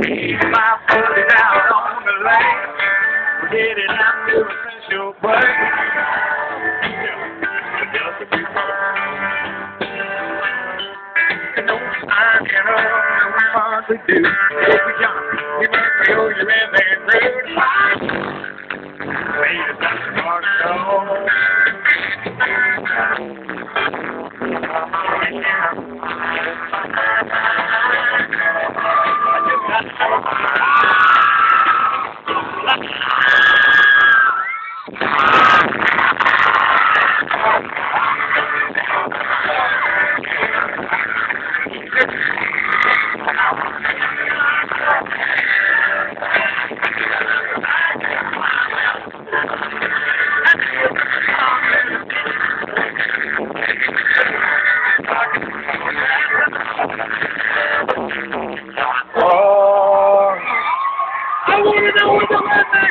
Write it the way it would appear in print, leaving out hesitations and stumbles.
My foot is out on the lane. We're headed out to a special break. Just a few and no sign, you know, no hardly do. We jump, we must feel you're in there through. Wait a second, hard to go. I want to know what the